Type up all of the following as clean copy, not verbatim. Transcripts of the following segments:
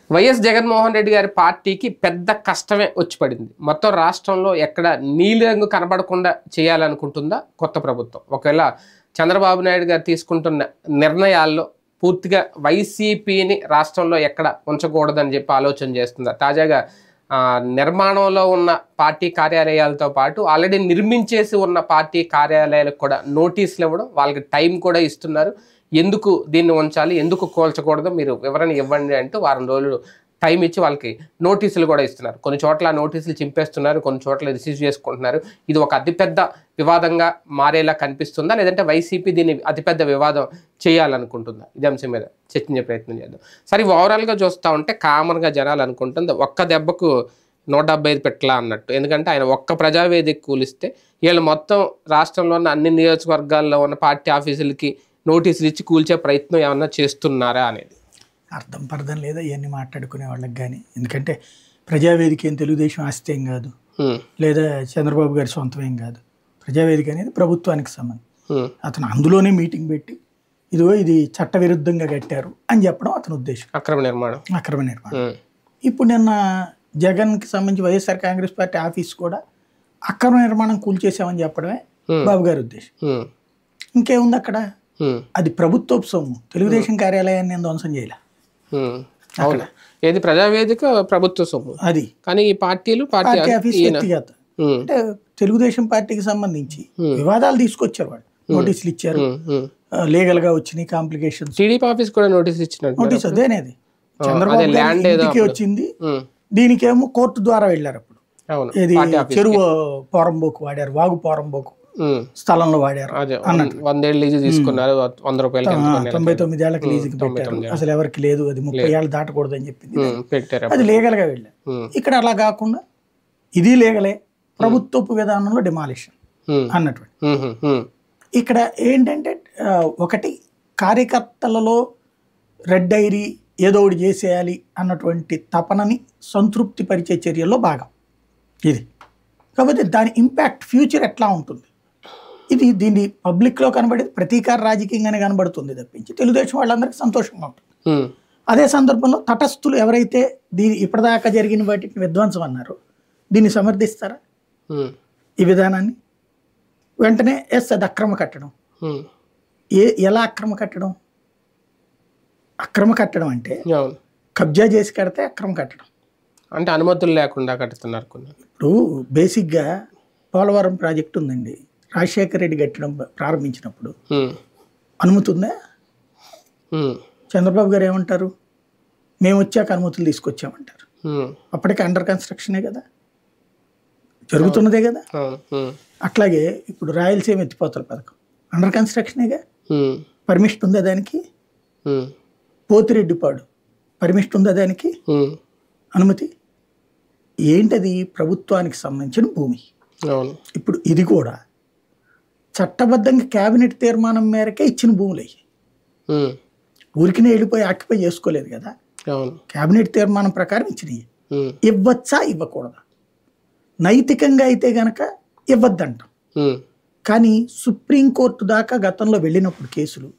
YS Jaganmohan Reddy గారి పార్టీకి పెద్ద కష్టమే వచ్చి పడింది. మొత్తం రాష్ట్రంలో ఎక్కడ నీలిరంగు కనబడకుండా చేయాలనుకుంటుందా కొత్త ప్రభుత్వం? ఒకవేళ చంద్రబాబు నాయుడు గారు తీసుకుంటున్న నిర్ణయాల్లో పూర్తిగా వైసీపీని రాష్ట్రంలో ఎక్కడ ఉంచకూడదని చెప్పి ఆలోచన చేస్తుందా? తాజాగా నిర్మాణంలో ఉన్న పార్టీ కార్యాలయాలతో పాటు ఆల్రెడీ నిర్మించేసి ఉన్న పార్టీ కార్యాలయాలకు కూడా నోటీసులు ఇవ్వడం, వాళ్ళకి టైం కూడా ఇస్తున్నారు. ఎందుకు దీన్ని ఉంచాలి, ఎందుకు కూల్చకూడదు, మీరు వివరణ ఇవ్వండి అంటూ వారం రోజులు టైం ఇచ్చి వాళ్ళకి నోటీసులు కూడా ఇస్తున్నారు. కొన్ని చోట్ల నోటీసులు చింపేస్తున్నారు, కొన్ని చోట్ల రిసీవ్ చేసుకుంటున్నారు. ఇది ఒక అతిపెద్ద వివాదంగా మారేలా కనిపిస్తుందా, లేదంటే వైసీపీ దీన్ని అతిపెద్ద వివాదం చేయాలనుకుంటుందా? ఇదే అంశం మీద చర్చించే ప్రయత్నం చేద్దాం. సరే, ఓవరాల్గా చూస్తూ ఉంటే కామన్గా జనాలు అనుకుంటుంది ఒక్క దెబ్బకు 175 పెట్టలా అన్నట్టు. ఎందుకంటే ఆయన ఒక్క ప్రజావేదిక కూలిస్తే వీళ్ళు మొత్తం రాష్ట్రంలో ఉన్న అన్ని నియోజకవర్గాల్లో ఉన్న పార్టీ ఆఫీసులకి నోటీసులు ఇచ్చి కూల్చే ప్రయత్నం ఏమన్నా చేస్తున్నారా అనేది అర్థం పర్థం లేదా ఇవన్నీ మాట్లాడుకునే వాళ్ళకి. కానీ ఎందుకంటే ప్రజావేదిక ఏం తెలుగుదేశం ఆస్తి ఏం కాదు, లేదా చంద్రబాబు గారి సొంతం ఏం కాదు. ప్రజావేదిక అనేది ప్రభుత్వానికి సంబంధం. అతను అందులోనే మీటింగ్ పెట్టి ఇదిగో ఇది చట్టవిరుద్ధంగా కట్టారు అని చెప్పడం అతని ఉద్దేశం. అక్రమ నిర్మాణం. ఇప్పుడు నిన్న జగన్కి సంబంధించి వైఎస్ఆర్ కాంగ్రెస్ పార్టీ ఆఫీస్ కూడా అక్రమ నిర్మాణం కూల్చేసామని చెప్పడమే బాబు గారి ఉద్దేశం. ఇంకేముంది అక్కడ? అది ప్రభుత్వపు సొమ్ము. తెలుగుదేశం కార్యాలయాన్ని ధ్వంసం చేయాల. ఏది ప్రజావేదిక ప్రభుత్వ సొమ్ము అది, కానీ ఈ పార్టీలు పార్టీ ఆఫీస్ వ్యక్తిగత. అంటే తెలుగుదేశం పార్టీకి సంబంధించి వివాదాలు తీసుకొచ్చారు, వాళ్ళు నోటీసులు ఇచ్చారు, లీగల్ గా వచ్చినాయి కాంప్లికేషన్స్. టీడీపీ ఆఫీస్ కూడా నోటీస్ ఇచ్చినట్టు. నోటీస్ అదేనేది చంద్రబాబు ఇంటికి వచ్చింది. దీనికేమో కోర్టు ద్వారా వెళ్ళారు. అప్పుడు ఇది చెరువు పోరంబోకు వాడారు, వాగు పోరంబోకు స్థలంలో వాడారు అన్నట్టు. 100 లీజు తీసుకున్నారు, 100 రూపాయలు 99 ఏళ్ళకి లీజుకి పెట్టారు. అసలు ఎవరికి లేదు, అది 30 ఏళ్ళు దాటకూడదు అని చెప్పింది. అది లీగల్ గా వెళ్ళారు. ఇక్కడ అలా కాకుండా ఇది లీగలే, ప్రభుత్వపు విధానంలో డిమాలిషన్ అన్నటువంటి. ఇక్కడ ఏంటంటే ఒకటి కార్యకర్తలలో రెడ్ డైరీ ఏదో ఒకటి చేసేయాలి అన్నటువంటి తపనని సంతృప్తి పరిచే చర్యల్లో భాగం ఇది. కాబట్టి దాని ఇంపాక్ట్ ఫ్యూచర్ ఎట్లా ఉంటుంది, ఇది దీన్ని పబ్లిక్లో కనబడేది ప్రతీకార రాజకీయంగానే కనబడుతుంది తప్పించి తెలుగుదేశం వాళ్ళందరికీ సంతోషంగా ఉంటుంది. అదే సందర్భంలో తటస్థులు ఎవరైతే దీని ఇప్పటిదాకా జరిగిన వాటిని విధ్వంసం అన్నారో దీన్ని సమర్థిస్తారా? ఈ విధానాన్ని వెంటనే అది అక్రమ కట్టడం. ఎలా అక్రమ కట్టడం? అక్రమ కట్టడం అంటే కబ్జా చేసి కడితే అక్రమ కట్టడం అంటే అనుమతులు లేకుండా కడుతున్నారు. ఇప్పుడు బేసిక్గా పోలవరం ప్రాజెక్ట్ ఉందండి, రాజశేఖర రెడ్డి కట్టడం ప్రారంభించినప్పుడు అనుమతి ఉందా? చంద్రబాబు గారు ఏమంటారు, మేము వచ్చాక అనుమతులు తీసుకొచ్చామంటారు. అప్పటికే అండర్ కన్స్ట్రక్షనే కదా, జరుగుతున్నదే కదా. అట్లాగే ఇప్పుడు రాయలసీమ ఎత్తిపోతల పథకం అండర్ కన్స్ట్రక్షనేగా, పర్మిషన్ ఉందా దానికి? పోతిరెడ్డిపాడు పర్మిషన్ ఉందా దానికి? అనుమతి ఏంటది? ప్రభుత్వానికి సంబంధించిన భూమి. ఇప్పుడు ఇది కూడా చట్టబద్ధంగా కేబినెట్ తీర్మానం మేరకే ఇచ్చిన భూములు అయ్యి, ఊరికినే వెళ్ళిపోయి ఆక్యుపై చేసుకోలేదు కదా. కేబినెట్ తీర్మానం ప్రకారం ఇచ్చినవి. ఇవ్వచ్చా ఇవ్వకూడదా? నైతికంగా అయితే గనక ఇవ్వద్దంటాం. కానీ సుప్రీంకోర్టు దాకా గతంలో వెళ్ళినప్పుడు కేసులు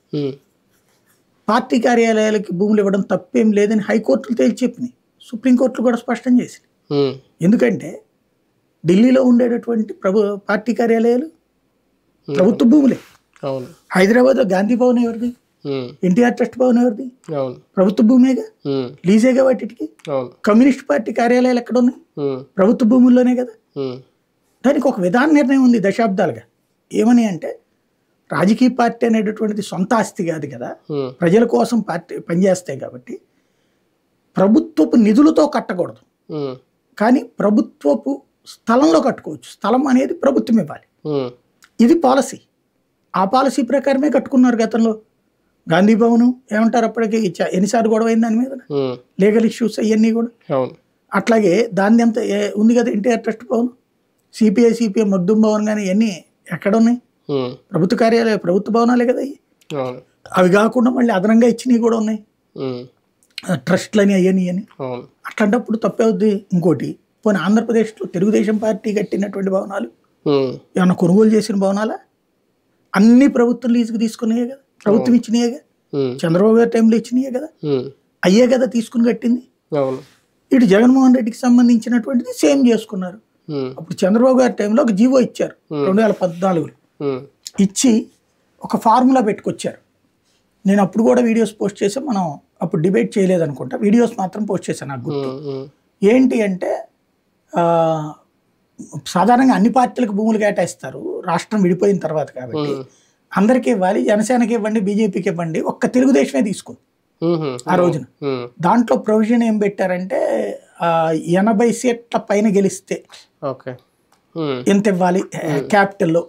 పార్టీ కార్యాలయాలకి భూములు ఇవ్వడం తప్పేం లేదని హైకోర్టులు తేల్చి చెప్పినాయి, సుప్రీంకోర్టులు కూడా స్పష్టం చేసినాయి. ఎందుకంటే ఢిల్లీలో ఉండేటటువంటి పార్టీ కార్యాలయాలు ప్రభుత్వ భూములే. హైదరాబాద్లో గాంధీ భవన్ ఎవరిది? ఎన్టీఆర్ ట్రస్ట్ భవన్ ఎవరిది? ప్రభుత్వ భూమేగా, లీజేగా వాటికి. కమ్యూనిస్ట్ పార్టీ కార్యాలయాలు ఎక్కడ ఉన్నాయి? ప్రభుత్వ భూముల్లోనే కదా. దానికి ఒక విధాన నిర్ణయం ఉంది దశాబ్దాలుగా. ఏమని అంటే రాజకీయ పార్టీ అనేటటువంటిది సొంత ఆస్తి కాదు కదా, ప్రజల కోసం పార్టీ పనిచేస్తాయి కాబట్టి ప్రభుత్వపు నిధులతో కట్టకూడదు, కానీ ప్రభుత్వపు స్థలంలో కట్టుకోవచ్చు. స్థలం అనేది ప్రభుత్వం ఇవ్వాలి, ఇది పాలసీ. ఆ పాలసీ ప్రకారమే కట్టుకున్నారు గతంలో. గాంధీ భవన్ ఏమంటారు, అప్పటికి ఎన్నిసార్లు గొడవ అయింది దాని మీద, లీగల్ ఇష్యూస్ అవన్నీ కూడా. అట్లాగే దాన్ని అంత ఉంది కదా NTR trust Bhavan, CPI Makhdoom Bhavan కానీ ఇవన్నీ ఎక్కడ ఉన్నాయి? ప్రభుత్వ కార్యాలయ ప్రభుత్వ భవనాలే కదా అవి. అవి కాకుండా మళ్ళీ అదనంగా ఇచ్చినవి కూడా ఉన్నాయి, ట్రస్ట్లని అవన్నీ అని. అట్లాంటప్పుడు తప్పవుద్ది. ఇంకోటి, పోనీ ఆంధ్రప్రదేశ్లో తెలుగుదేశం పార్టీ కట్టినటువంటి భవనాలు ఏమన్నా కొనుగోలు చేసిన భవనాలా? అన్ని ప్రభుత్వం లీజుకు తీసుకున్నాయే కదా, ప్రభుత్వం ఇచ్చినాయే కదా, చంద్రబాబు గారి టైంలో ఇచ్చినాయే కదా, అయ్యే కదా తీసుకుని కట్టింది. అవును. ఇటు జగన్మోహన్ రెడ్డికి సంబంధించినటువంటిది సేమ్ చేసుకున్నారు. అప్పుడు చంద్రబాబు గారి టైంలో ఒక జీవో ఇచ్చారు 2014లో. ఇచ్చి ఒక ఫార్ములా పెట్టుకొచ్చారు. నేను అప్పుడు కూడా వీడియోస్ పోస్ట్ చేసి, మనం అప్పుడు డిబేట్ చేయలేదు అనుకుంటా, వీడియోస్ మాత్రం పోస్ట్ చేశాను నాకు గుర్తు. ఏంటి అంటే సాధారణంగా అన్ని పార్టీలకు భూములు కేటాయిస్తారు రాష్ట్రం విడిపోయిన తర్వాత, కాబట్టి అందరికీ ఇవ్వాలి, జనసేనకి ఇవ్వండి, బీజేపీకి ఇవ్వండి, ఒక్క తెలుగుదేశమే తీసుకుంది ఆ రోజున. దాంట్లో ప్రొవిజన్ ఏం పెట్టారంటే 80 సీట్ల పైన గెలిస్తే ఎంత ఇవ్వాలి క్యాపిటల్లో,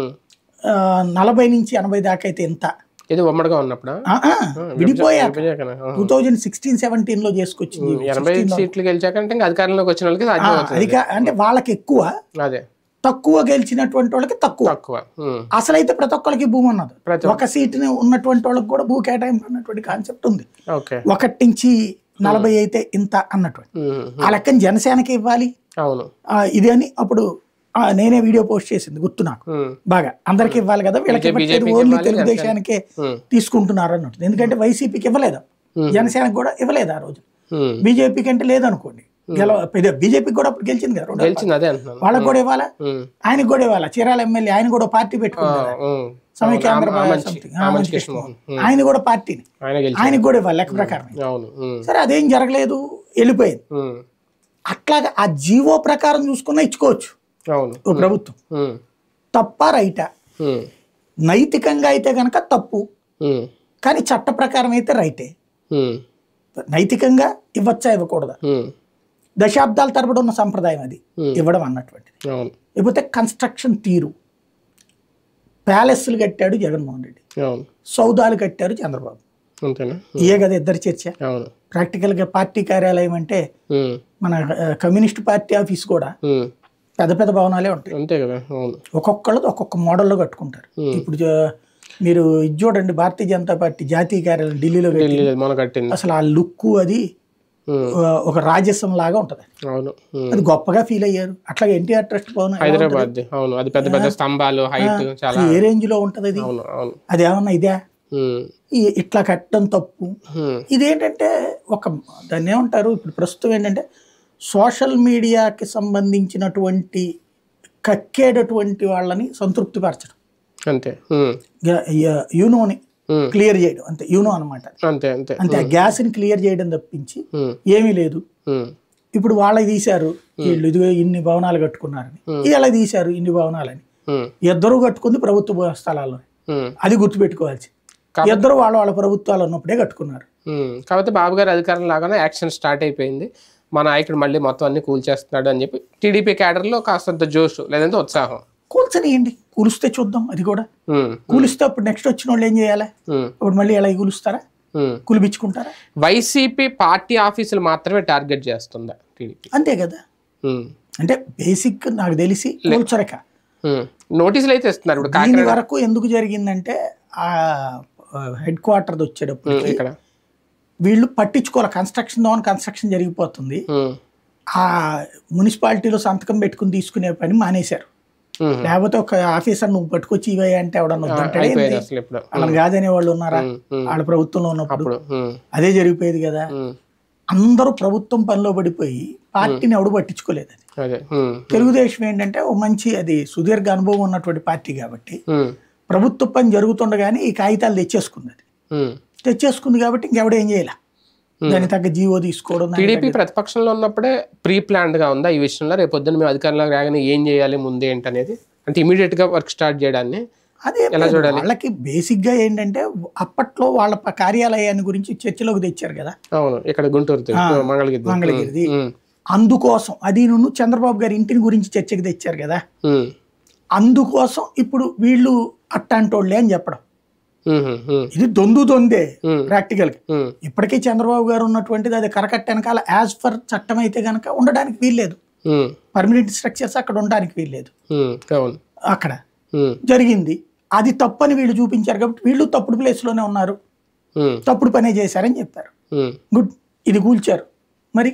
40 నుంచి 80 దాకా అయితే ఎంత. ఇది ఉమ్మడిగా ఉన్నప్పుడు విడిపోయాక 2016-17లో చేసుకొచ్చింది. 80 సీట్లు గెలిచాక అధికారంలోకి వచ్చిన వాళ్ళకి అంటే వాళ్ళకి ఎక్కువ, తక్కువ గెలిచినటువంటి వాళ్ళకి తక్కువ. అసలైతే ప్రతి ఒక్కరికి భూమి ఉన్నది. ఒక సీటుని ఉన్నటువంటి వాళ్ళకి కూడా భూ కేటాయింపు అన్నటువంటి కాన్సెప్ట్ ఉంది. 1 నుంచి 40 అయితే ఇంత అన్నటువంటి ఆ లెక్కని జనసేనకి ఇవ్వాలి ఇది అని అప్పుడు నేనే వీడియో పోస్ట్ చేసింది గుర్తు నాకు బాగా. అందరికి ఇవ్వాలి కదా, వీళ్ళకి ఓన్లీ తెలుగుదేశానికే తీసుకుంటున్నారు అన్నట్టు. ఎందుకంటే వైసీపీకి ఇవ్వలేదు, జనసేనకి కూడా ఇవ్వలేదు ఆ రోజు. బీజేపీకి అంటే లేదనుకోండి, బీజేపీకి కూడా అప్పుడు గెలిచింది కదా, వాళ్ళకి కూడా ఇవ్వాలా, ఆయనకు కూడా ఇవ్వాలా. చీరాల ఎమ్మెల్యే ఆయన కూడా పార్టీ పెట్టుకున్నారు, సమైక్యాంధ్ర ఆయన కూడా పార్టీని, ఆయనకు కూడా ఇవ్వాలి లెక్క ప్రకారం. సరే అదేం జరగలేదు, వెళ్ళిపోయింది. అట్లాగా ఆ జీవో ప్రకారం చూసుకున్నా ఇచ్చుకోవచ్చు ప్రభుత్వం. తప్ప రైటా? నైతికంగా అయితే గనక తప్పు, కానీ చట్ట ప్రకారం అయితే రైటే. నైతికంగా ఇవ్వచ్చా ఇవ్వకూడదా? దశాబ్దాల తరబడి ఉన్న సంప్రదాయం అది ఇవ్వడం అన్నటువంటిది. లేకపోతే కన్స్ట్రక్షన్ తీరు, ప్యాలెస్లు కట్టాడు జగన్మోహన్ రెడ్డి, సౌదాలు కట్టారు చంద్రబాబు, ఇయే కదా ఇద్దరు చర్చ. ప్రాక్టికల్ గా పార్టీ కార్యాలయం అంటే మన కమ్యూనిస్ట్ పార్టీ ఆఫీస్ కూడా పెద్ద పెద్ద భవనాలే ఉంటాయి, ఒక్కొక్కళ్ళది ఒక్కొక్క మోడల్లో కట్టుకుంటారు. ఇప్పుడు మీరు ఇది చూడండి, భారతీయ జనతా పార్టీ జాతీయ కార్యాలయం ఢిల్లీలో అసలు ఆ లుక్ అది ఒక రాజసం లాగా ఉంటది, అది గొప్పగా ఫీల్ అయ్యారు. అట్లాగే ఎన్టీఆర్ ట్రస్ట్ భవన్ హైదరాబాద్ ఏ రేంజ్ లో ఉంటది అది, అది ఏమన్నా ఇదే ఇట్లా కట్టడం తప్పు. ఇదేంటంటే ఒక దాన్ని ఏమంటారు ఇప్పుడు ప్రస్తుతం ఏంటంటే సోషల్ మీడియాకి సంబంధించినటువంటి కక్కేటటువంటి వాళ్ళని సంతృప్తి పరచడం, అంతే. యూనోని క్లియర్ చేయడం, అంతే. యూనో అనమాట, అంతే. ఆ గ్యాస్ ని క్లియర్ చేయడం తప్పించి ఏమీ లేదు. ఇప్పుడు వాళ్ళకి తీశారు, వీళ్ళు ఇదిగో ఇన్ని భవనాలు కట్టుకున్నారని, వీళ్ళకి తీశారు ఇన్ని భవనాలని. ఇద్దరు కట్టుకుంది ప్రభుత్వ స్థలాల్లో, అది గుర్తుపెట్టుకోవాల్సి. ఇద్దరు వాళ్ళ ప్రభుత్వాలు ఉన్నప్పుడే కట్టుకున్నారు. కాబట్టి బాబు గారు అధికారం లాగానే యాక్షన్ స్టార్ట్ అయిపోయింది. మా నాయకుడు మళ్ళీ మొత్తం అన్ని కూల్చేస్తున్నాడు అని చెప్పి టీడీపీ క్యాడర్లో కాస్తంత జోష్ లేదంటే ఉత్సాహం. కూల్చనియండి, కూలుస్తే చూద్దాం. అది కూడా కూలిస్తే అప్పుడు నెక్స్ట్ వచ్చిన వాళ్ళు ఏం చేయాలి? ఇప్పుడు మళ్ళీ ఎలా కూలుస్తారా, కూలిపించుకుంటారా? వైసీపీ పార్టీ ఆఫీసులు మాత్రమే టార్గెట్ చేస్తుందా టీడీపీ? అంతే కదా. అంటే బేసిక్ నాకు తెలిసి కూల్చరక నోటీసులు అయితే ఇస్తున్నారు. ఇప్పుడు దీని వరకు ఎందుకు జరిగిందంటే ఆ హెడ్ క్వార్టర్ వచ్చేటప్పుడు ఇక్కడ వీళ్ళు పట్టించుకోవాలి. కన్స్ట్రక్షన్ జరిగిపోతుంది, ఆ మున్సిపాలిటీలో సంతకం పెట్టుకుని తీసుకునే పని మానేశారు. లేకపోతే ఒక ఆఫీసర్ నువ్వు పట్టుకొచ్చి ఇవే అంటే ఎవడన్నా వద్దంటాడే, వాళ్ళని కాదనే వాళ్ళు ఉన్నారా వాళ్ళ ప్రభుత్వంలో ఉన్నప్పుడు? అదే జరిగిపోయేది కదా. అందరూ ప్రభుత్వం పనిలో పడిపోయి పార్టీని ఎవడు పట్టించుకోలేదు. అది తెలుగుదేశం ఏంటంటే ఓ మంచి, అది సుదీర్ఘ అనుభవం ఉన్నటువంటి పార్టీ కాబట్టి ప్రభుత్వ పని జరుగుతుండగానే ఈ కాగితాలు తెచ్చేసుకుంది కాబట్టి ఇంకెవడేం చేయాలి, దాని తగ్గ జీవో తీసుకోవడం. టీడీపీ ప్రతిపక్షంలో ఉన్నప్పుడే ప్రీ ప్లాన్డ్ గా ఉందా ఈ విషయంలో? రేపు పొద్దున్న మేము అధికారంలోకి రాగానే ఏం చేయాలి ముందే ఏంటనేది, అంటే ఇమీడియట్ గా వర్క్ స్టార్ట్ చేయడాన్ని అదే ఎలా చూడాలి? వాళ్ళకి బేసిక్ గా ఏంటంటే అప్పట్లో వాళ్ళ కార్యాలయాన్ని గురించి చర్చలోకి తెచ్చారు కదా. అవును, ఇక్కడ గుంటూరు మంగళగిరిది. అందుకోసం అది నువ్వు చంద్రబాబు గారి ఇంటిని గురించి చర్చకి తెచ్చారు కదా, అందుకోసం ఇప్పుడు వీళ్ళు అట్టాంటోళ్ళే అని చెప్పడం. ఇది దొందే ప్రాక్టికల్ గా. ఇప్పటికీ చంద్రబాబు గారు ఉన్నటువంటిది అది కరకట్ట వెనకాల యాజ్ పర్ చట్టం అయితే గనక ఉండడానికి వీల్లేదు, పర్మనెంట్ స్ట్రక్చర్స్ అక్కడ ఉండడానికి వీల్లేదు. అక్కడ జరిగింది అది తప్పని వీళ్ళు చూపించారు కాబట్టి వీళ్ళు తప్పుడు ప్లేస్ లోనే ఉన్నారు, తప్పుడు పనే చేశారని చెప్పారు. గుడ్, ఇది కూల్చారు. మరి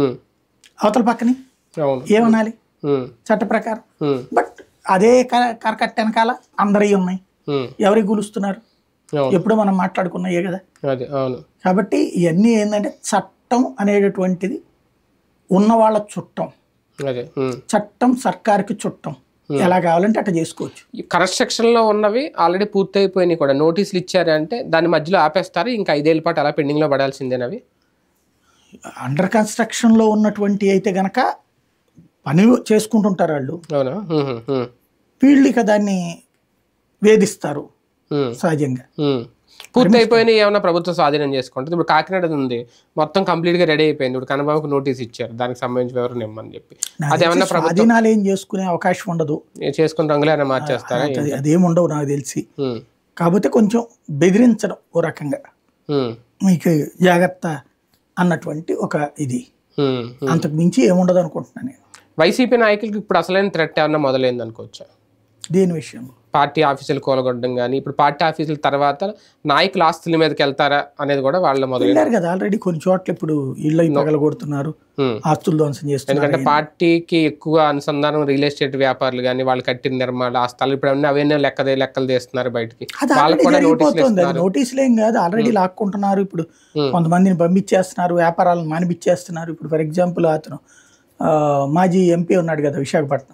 అవతల పక్కని ఏమనాలి చట్ట ప్రకారం? బట్ అదే కరకట్ట వెనకాల అందరూ ఉన్నాయి, ఎవరికి కూలుస్తున్నారు? ఎప్పుడు మనం మాట్లాడుకున్నాయే కదా. కాబట్టి ఇవన్నీ ఏంటంటే చట్ట చట్టం అనేటటువంటిది ఉన్న వాళ్ళ చుట్టం, అదే చట్టం సర్కార్కి చుట్టం, ఎలా కావాలంటే అట్లా చేసుకోవచ్చు. కన్స్ట్రక్షన్ లో ఉన్నవి ఆల్రెడీ పూర్తి అయిపోయినాయి కూడా నోటీసులు ఇచ్చారు అంటే దాని మధ్యలో ఆపేస్తారు, ఇంకా 5 ఏళ్ల పాటు అలా పెండింగ్ లో పడాల్సిందేనవి. అండర్ కన్స్ట్రక్షన్ లో ఉన్నటువంటి అయితే గనక పని చేసుకుంటుంటారు వాళ్ళు, అవునా, వీళ్ళు ఇక దాన్ని వేధిస్తారు సహజంగా. పూర్తి అయిపోయినాయి ఏమన్నా ప్రభుత్వం స్వాధీనం చేసుకుంటుంది. ఇప్పుడు కాకినాడ ఉంది మొత్తం కంప్లీట్ గా రెడీ అయిపోయింది, ఇప్పుడు కన్నబాబుకు నోటీస్ ఇచ్చారు దానికి సంబంధించి వివరణ ఇమ్మని చెప్పి. అదేమన్నా స్వాధీనాలు ఏం చేసుకునే అవకాశం ఉండదు, చేసుకుని రంగులైనా మార్చేస్తారా? అదేముండవు నాకు తెలిసి. కాకపోతే కొంచెం బెదిరించడం ఓ రకంగా, మీకు జాగ్రత్త అన్నటువంటి ఒక ఇది, అంతకు మించి ఏముండదు అనుకుంటున్నాను నేను. వైసీపీ నాయకులకి ఇప్పుడు అసలైన థ్రెట్ ఏమన్నా మొదలైంది అనుకోవచ్చా? దేని విషయంలో? పార్టీ ఆఫీసులు కూలగొట్టడం కానీ, ఇప్పుడు పార్టీ ఆఫీసుల తర్వాత నాయకుల ఆస్తుల మీదకి వెళ్తారా అనేది కూడా వాళ్ళ మొదలైంది కదా ఆల్రెడీ కొన్ని చోట్ల. ఇప్పుడు ఇళ్ళు పగలగొడుతున్నారు, ఆస్తులు ధ్వంసం చేస్తున్నారు. ఎందుకంటే పార్టీకి ఎక్కువ అనుసంధానం రియల్ ఎస్టేట్ వ్యాపారులు కానీ, వాళ్ళు కట్టిన నిర్మాణాలు ఆ స్థలాలు ఇప్పుడు అవన్నీ లెక్కలు తీస్తున్నారు బయటికి. నోటీసులు ఏం కాదు, ఆల్రెడీ లాక్కుంటున్నారు. ఇప్పుడు కొంతమందిని పంపించేస్తున్నారు, వ్యాపారాలను మానిపించేస్తున్నారు. ఇప్పుడు ఫర్ ఎగ్జాంపుల్ అతను మాజీ ఎంపీ ఉన్నాడు కదా విశాఖపట్నం,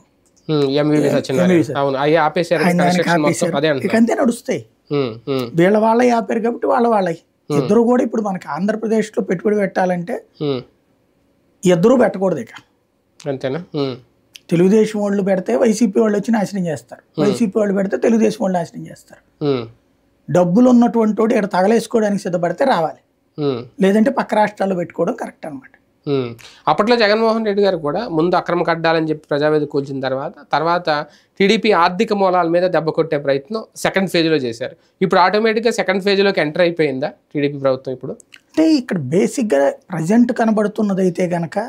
ఇకంతే నడుస్తాయి. వీళ్ళ వాళ్ళ ఆపారు కాబట్టి వాళ్ళ ఇద్దరు కూడా ఇప్పుడు మనకి ఆంధ్రప్రదేశ్ లో పెట్టుబడి పెట్టాలంటే ఇద్దరు పెట్టకూడదు ఇక, అంతేనా? తెలుగుదేశం వాళ్ళు పెడితే వైసీపీ వాళ్ళు వచ్చి నాశనం చేస్తారు, వైసీపీ వాళ్ళు పెడితే తెలుగుదేశం వాళ్ళు నాశనం చేస్తారు. డబ్బులు ఉన్నటువంటి వాడు ఇక్కడ తగలేసుకోవడానికి సిద్ధపడితే రావాలి, లేదంటే పక్క రాష్ట్రాల్లో పెట్టుకోవడం కరెక్ట్ అనమాట. అప్పట్లో జగన్మోహన్ రెడ్డి గారు కూడా ముందు అక్రమ కడ్డాలని చెప్పి ప్రజావేదిక కూల్చిన తర్వాత టీడీపీ ఆర్థిక మూలాల మీద దెబ్బ కొట్టే ప్రయత్నం సెకండ్ ఫేజ్లో చేశారు. ఇప్పుడు ఆటోమేటిక్గా సెకండ్ ఫేజ్లోకి ఎంటర్ అయిపోయిందా టీడీపీ ప్రభుత్వం? ఇప్పుడు అంటే ఇక్కడ బేసిక్గా ప్రజెంట్ కనబడుతున్నది అయితే కనుక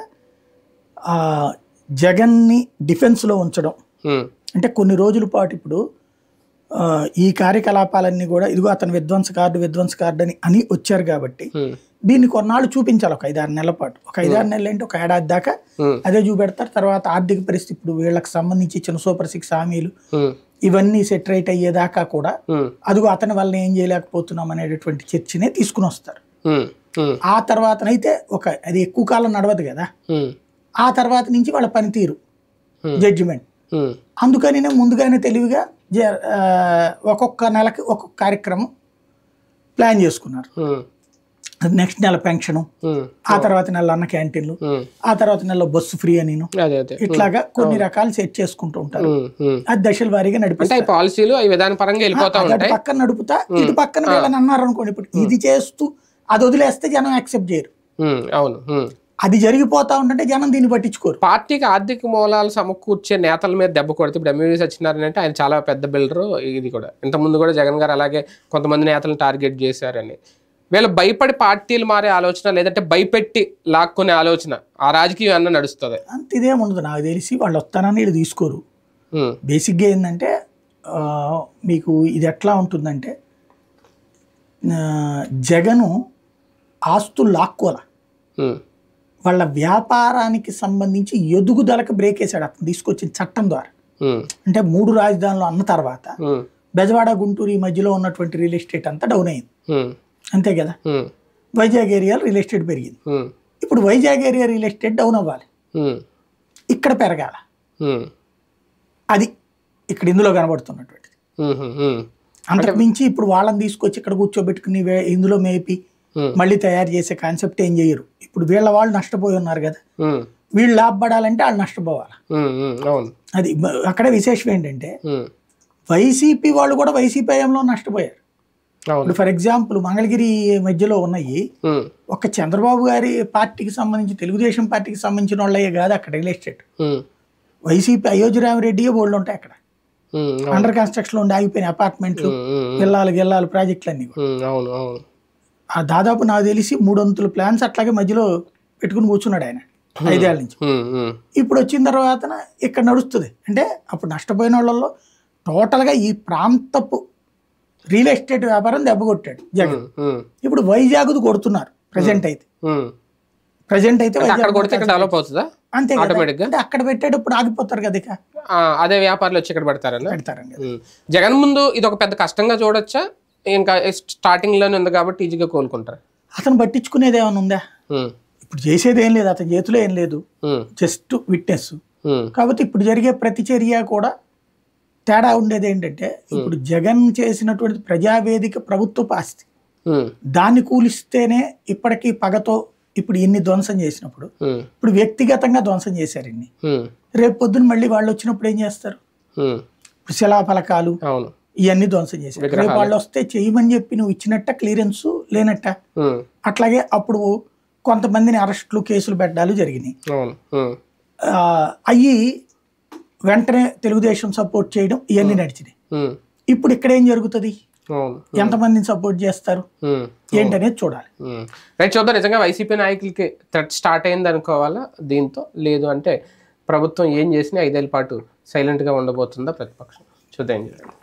జగన్ని డిఫెన్స్లో ఉంచడం. అంటే కొన్ని రోజుల పాటు ఇప్పుడు ఈ కార్యకలాపాలన్నీ కూడా ఇదిగో అతను విధ్వంస కార్డు అని వచ్చారు కాబట్టి దీన్ని కొన్నాళ్ళు చూపించాలి. ఒక 5-6 నెలల పాటు, ఒక 5-6 నెలలు అంటే ఒక ఏడాది దాకా అదే చూపెడతారు. తర్వాత ఆర్థిక పరిస్థితి ఇప్పుడు వీళ్ళకి సంబంధించి ఇచ్చిన సూపర్ 6 హామీలు ఇవన్నీ సెటరేట్ అయ్యేదాకా కూడా అదిగో అతని వల్ల ఏం చేయలేకపోతున్నాం అనేటటువంటి చర్చనే తీసుకుని వస్తారు. ఆ తర్వాతనైతే అది ఎక్కువ కాలం నడవదు కదా, ఆ తర్వాత నుంచి వాళ్ళ పనితీరు జడ్జిమెంట్. అందుకని ముందుగానే తెలివిగా ఒక్కొక్క నెలకి ఒక్కొక్క కార్యక్రమం ప్లాన్ చేసుకున్నారు. నెక్స్ట్ నెల పెన్షన్, ఆ తర్వాత నెల అన్న క్యాంటీన్లు, ఆ తర్వాత నెలలో బస్సు ఫ్రీ అని, ఇట్లాగా కొన్ని రకాలు సెట్ చేసుకుంటూ ఉంటారు. అది దశల వారీగా నడిపిస్తారు. పక్కన నడుపుతా ఇటు పక్కన వీళ్ళని అన్నారు అనుకోండి, ఇప్పుడు ఇది చేస్తూ అది వదిలేస్తే జనం యాక్సెప్ట్ చేయరు. అది జరిగిపోతా ఉంటే జనం దీన్ని పట్టించుకోరు. పార్టీకి ఆర్థిక మూలాలు సమకూర్చే నేతల మీద దెబ్బ కొడితే ఇప్పుడు ఎంవీవీ సత్యనారాయణ అంటే ఆయన చాలా పెద్ద బిల్డరు. ఇది కూడా ఇంతకుముందు కూడా జగన్ గారు అలాగే కొంతమంది నేతలను టార్గెట్ చేశారని, వీళ్ళు భయపడి పార్టీలు మారే ఆలోచన, లేదంటే భయపెట్టి లాక్కునే ఆలోచన, ఆ రాజకీయం అన్న నడుస్తుంది. అంత ఇదేం ఉండదు నాకు తెలిసి. వాళ్ళు వస్తానని వీళ్ళు తీసుకోరు. బేసిక్గా ఏంటంటే మీకు ఇది ఎట్లా ఉంటుందంటే, జగను ఆస్తులు లాక్కోల, వాళ్ళ వ్యాపారానికి సంబంధించి ఎదుగుదలకు బ్రేక్ వేసాడు అతను తీసుకొచ్చిన చట్టం ద్వారా. అంటే 3 రాజధానులు అన్న తర్వాత బెజవాడ గుంటూరు ఈ మధ్యలో ఉన్నటువంటి రియల్ ఎస్టేట్ అంతా డౌన్ అయింది, అంతే కదా. వైజాగ్ ఏరియా రియల్ ఎస్టేట్ పెరిగింది. ఇప్పుడు Vizag area real estate down అవ్వాలి, ఇక్కడ పెరగాల. అది ఇక్కడ ఇందులో కనబడుతున్నటువంటిది. అంతకు మించి ఇప్పుడు వాళ్ళని తీసుకొచ్చి ఇక్కడ కూర్చోబెట్టుకుని ఇందులో మేపి మళ్ళీ తయారు చేసే కాన్సెప్ట్ ఏం చేయరు. ఇప్పుడు వీళ్ళ వాళ్ళు నష్టపోయి ఉన్నారు కదా, వీళ్ళు లాభపడాలంటే వాళ్ళు నష్టపోవాలి. అది అక్కడే విశేషం ఏంటంటే వైసీపీ వాళ్ళు కూడా వైసీపీ హయాంలో నష్టపోయారు. ఇప్పుడు ఫర్ ఎగ్జాంపుల్ మంగళగిరి మధ్యలో ఉన్నాయి, ఒక చంద్రబాబు గారి పార్టీకి సంబంధించి తెలుగుదేశం పార్టీకి సంబంధించిన వాళ్ళే కాదు అక్కడ రియల్ ఎస్టేట్. వైసీపీ అయోధ్యరామరెడ్డి బోర్డులు ఉంటాయి అక్కడ, అండర్ కన్స్ట్రక్షన్ లో ఉండి ఆగిపోయిన అపార్ట్మెంట్లు, గిల్లాలు ప్రాజెక్టులు అన్ని. దాదాపు నాకు తెలిసి 300 ప్లాన్స్ అట్లాగే మధ్యలో పెట్టుకుని కూర్చున్నాడు ఆయన 5 ఏళ్ల నుంచి. ఇప్పుడు వచ్చిన తర్వాత ఇక్కడ నడుస్తుంది. అంటే అప్పుడు నష్టపోయిన వాళ్ళలో టోటల్గా ఈ ప్రాంతపు రియల్ ఎస్టేట్ వ్యాపారం దెబ్బకొట్టాడు జగన్. ఇప్పుడు వైజాగ్ కొడుతున్నారు ప్రజెంట్ అయితే డెవలప్ అవుతుందా అంతే. అంటే అక్కడ పెట్టేటప్పుడు ఆగిపోతారు కదా, ఇక అదే వ్యాపారులు వచ్చి ఇక్కడ పెడతారని. జగన్ ముందు ఇది ఒక పెద్ద కష్టంగా చూడొచ్చా? ఇంకా స్టార్టింగ్ లోనే ఉంది కాబట్టి ఈజీగా కోలుకుంటారు. అతను పట్టించుకునేది ఏమైనా ఉందా? ఇప్పుడు చేసేది ఏం లేదు, అతని చేతిలో ఏం లేదు, జస్ట్ విట్నెస్. కాబట్టి ఇప్పుడు జరిగే ప్రతి చర్య కూడా తేడా ఉండేది ఏంటంటే, ఇప్పుడు జగన్ చేసినటువంటి ప్రజావేదిక ప్రభుత్వపు ఆస్తి, దాన్ని కూలిస్తేనే ఇప్పటికీ పగతో ఇప్పుడు ఇన్ని ధ్వంసం చేసినప్పుడు, ఇప్పుడు వ్యక్తిగతంగా ధ్వంసం చేశారు ఇన్ని, రేపు పొద్దున మళ్ళీ వాళ్ళు వచ్చినప్పుడు ఏం చేస్తారు? ఇప్పుడు శిలాఫలకాలు ఇవన్నీ ధ్వంసం చేశారు. రేపు వాళ్ళు వస్తే చెయ్యమని చెప్పి నువ్వు ఇచ్చినట్ట క్లియరెన్స్ లేనట్ట. అట్లాగే అప్పుడు కొంతమందిని అరెస్టులు కేసులు పెట్టడాలు జరిగినాయి. అయ్యి వెంటనే తెలుగుదేశం సపోర్ట్ చేయడం ఇవన్నీ నడిచినాయి. ఇప్పుడు ఇక్కడ ఏం జరుగుతుంది, ఎంతమందిని సపోర్ట్ చేస్తారు ఏంటనేది చూడాలి. రైట్, చూద్దాం. నిజంగా వైసీపీ నాయకులకి థ్రెట్ స్టార్ట్ అయింది అనుకోవాలా దీంతో? లేదు అంటే ప్రభుత్వం ఏం చేసినా 5 ఏళ్ల పాటు సైలెంట్గా ఉండబోతుందా ప్రతిపక్షం? చూద్దాం.